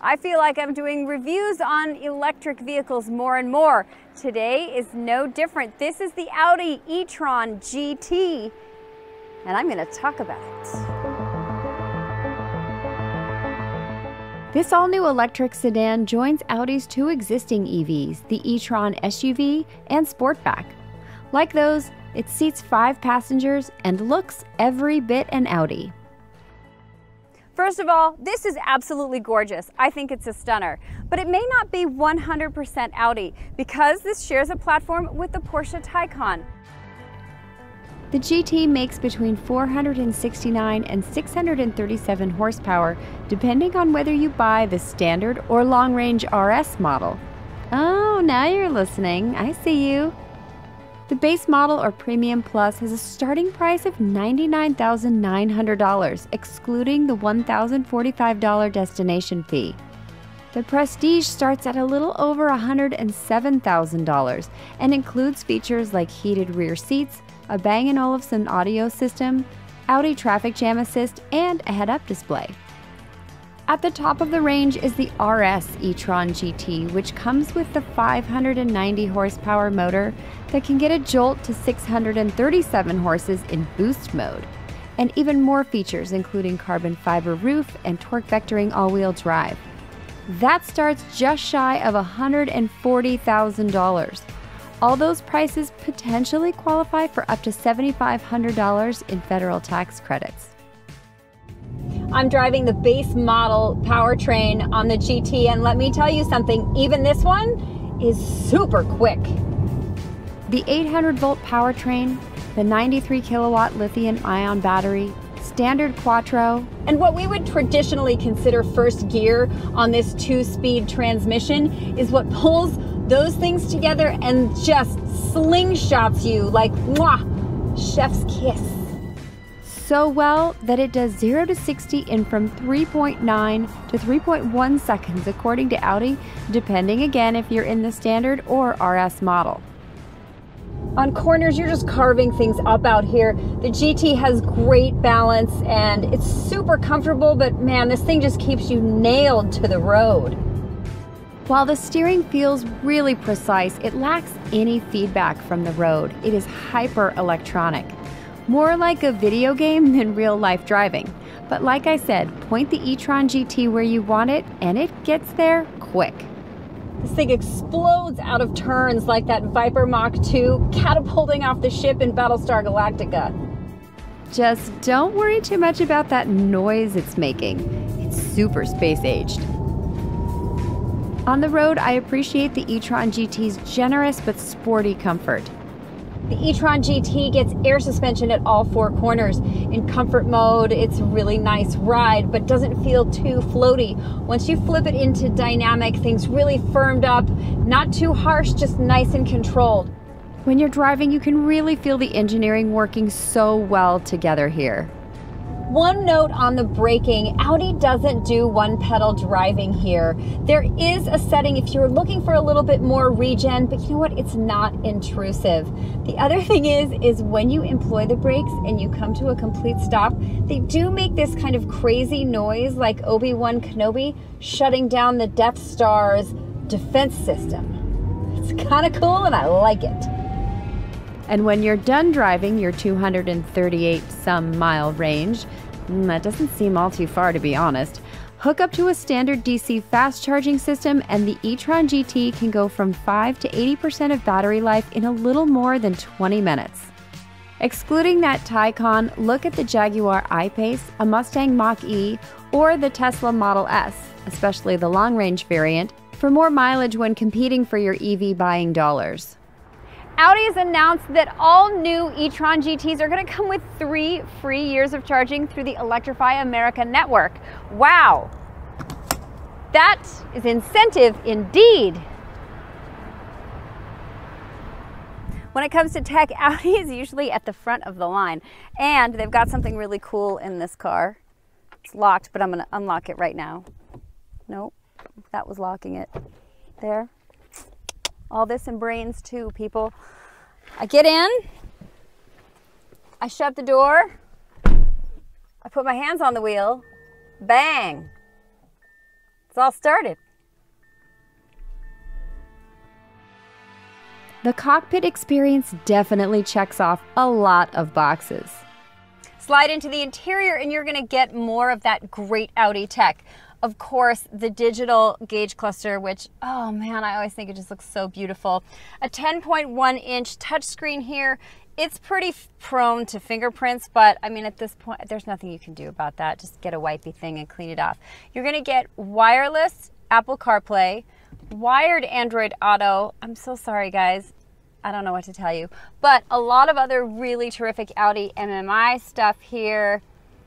I feel like I'm doing reviews on electric vehicles more and more. Today is no different. This is the Audi e-tron GT, and I'm going to talk about it. This all-new electric sedan joins Audi's two existing EVs, the e-tron SUV and Sportback. Like those, it seats 5 passengers and looks every bit an Audi. First of all, this is absolutely gorgeous. I think it's a stunner, but it may not be 100% Audi because this shares a platform with the Porsche Taycan. The GT makes between 469 and 637 horsepower, depending on whether you buy the standard or long-range RS model. Oh, now you're listening. I see you. The base model or Premium Plus has a starting price of $99,900, excluding the $1,045 destination fee. The Prestige starts at a little over $107,000 and includes features like heated rear seats, a Bang & Olufsen audio system, Audi traffic jam assist, and a head-up display. At the top of the range is the RS e-tron GT, which comes with the 590 horsepower motor that can get a jolt to 637 horses in boost mode, and even more features including carbon fiber roof and torque vectoring all-wheel drive. That starts just shy of $140,000. All those prices potentially qualify for up to $7,500 in federal tax credits. I'm driving the base model powertrain on the GT, and let me tell you something, even this one is super quick. The 800-volt powertrain, the 93-kilowatt lithium-ion battery, standard quattro, and what we would traditionally consider first gear on this 2-speed transmission is what pulls those things together and just slingshots you like, mwah, chef's kiss. So well that it does 0 to 60 in from 3.9 to 3.1 seconds according to Audi, depending again if you're in the standard or RS model. On corners, you're just carving things up out here. The GT has great balance and it's super comfortable, but man, this thing just keeps you nailed to the road. While the steering feels really precise, it lacks any feedback from the road. It is hyper electronic. More like a video game than real-life driving. But like I said, point the e-tron GT where you want it, and it gets there quick. This thing explodes out of turns like that Viper Mach 2 catapulting off the ship in Battlestar Galactica. Just don't worry too much about that noise it's making. It's super space-aged. On the road, I appreciate the e-tron GT's generous but sporty comfort. The e-tron GT gets air suspension at all 4 corners. In comfort mode, it's a really nice ride, but doesn't feel too floaty. Once you flip it into dynamic, things really firmed up, not too harsh, just nice and controlled. When you're driving, you can really feel the engineering working so well together here. One note on the braking, Audi doesn't do one-pedal driving here. There is a setting if you're looking for a little bit more regen, but you know what? It's not intrusive. The other thing is when you employ the brakes and you come to a complete stop, they do make this kind of crazy noise like Obi-Wan Kenobi shutting down the Death Star's defense system. It's kind of cool and I like it. And when you're done driving your 238-some mile range, that doesn't seem all too far to be honest, hook up to a standard DC fast charging system and the e-tron GT can go from 5 to 80% of battery life in a little more than 20 minutes. Excluding that Taycan, look at the Jaguar I-Pace, a Mustang Mach-E, or the Tesla Model S, especially the long-range variant, for more mileage when competing for your EV buying dollars. Audi has announced that all new e-tron GTs are going to come with 3 free years of charging through the Electrify America network. Wow! That is incentive indeed! When it comes to tech, Audi is usually at the front of the line. And they've got something really cool in this car. It's locked, but I'm going to unlock it right now. Nope, that was locking it. There. All this in brains too, people. I get in, I shut the door, I put my hands on the wheel, bang. It's all started. The cockpit experience definitely checks off a lot of boxes. Slide into the interior and you're gonna get more of that great Audi tech. Of course, the digital gauge cluster, which, oh man, I always think it just looks so beautiful. A 10.1-inch touchscreen here. It's pretty prone to fingerprints, but I mean, at this point, there's nothing you can do about that. Just get a wipey thing and clean it off. You're gonna get wireless Apple CarPlay, wired Android Auto. I'm so sorry, guys. I don't know what to tell you, but a lot of other really terrific Audi MMI stuff here.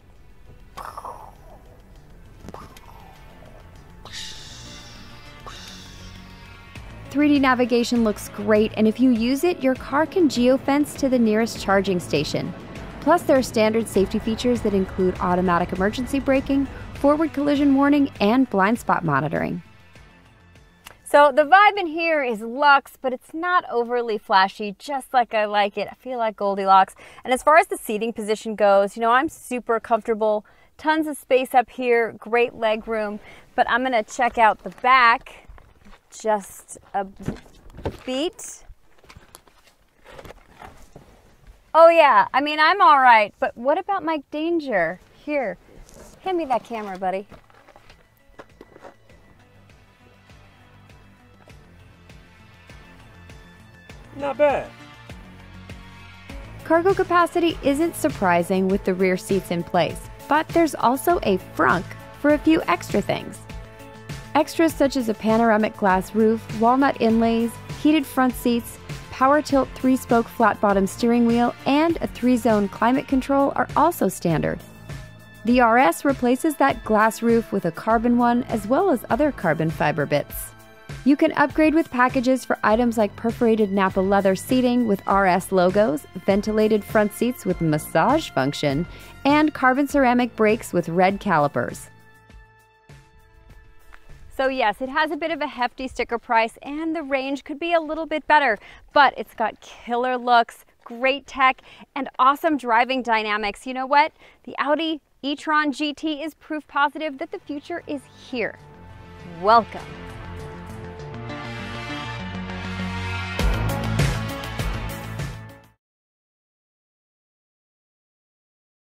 3D navigation looks great, and if you use it, your car can geofence to the nearest charging station. Plus, there are standard safety features that include automatic emergency braking, forward collision warning, and blind spot monitoring. So the vibe in here is luxe, but it's not overly flashy, just like I like it. I feel like Goldilocks. And as far as the seating position goes, you know, I'm super comfortable. Tons of space up here, great leg room, but I'm gonna check out the back just a beat. Oh yeah, I mean, I'm all right, but what about my danger? Here, hand me that camera, buddy. Not bad. Cargo capacity isn't surprising with the rear seats in place, but there's also a frunk for a few extra things. Extras such as a panoramic glass roof, walnut inlays, heated front seats, power tilt 3-spoke flat bottom steering wheel, and a 3-zone climate control are also standard. The RS replaces that glass roof with a carbon one, as well as other carbon fiber bits. You can upgrade with packages for items like perforated Nappa leather seating with RS logos, ventilated front seats with massage function, and carbon ceramic brakes with red calipers. So yes, it has a bit of a hefty sticker price and the range could be a little bit better, but it's got killer looks, great tech, and awesome driving dynamics. You know what? The Audi e-tron GT is proof positive that the future is here. Welcome